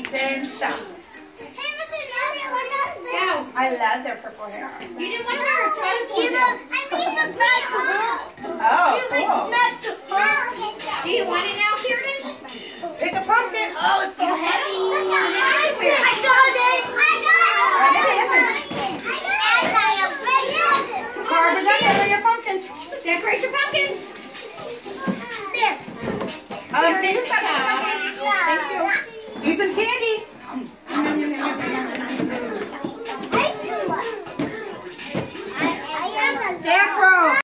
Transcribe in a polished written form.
Then stop. I love their purple hair. You didn't want to wear it, so I was going to. Oh, cool. Do you want it now, Kieran? Pick a pumpkin. Oh, it's so heavy. I got it. Carve it up under your pumpkin. Decorate your pumpkin. There. Can you stop? Thank you. Use some candy. Stay up for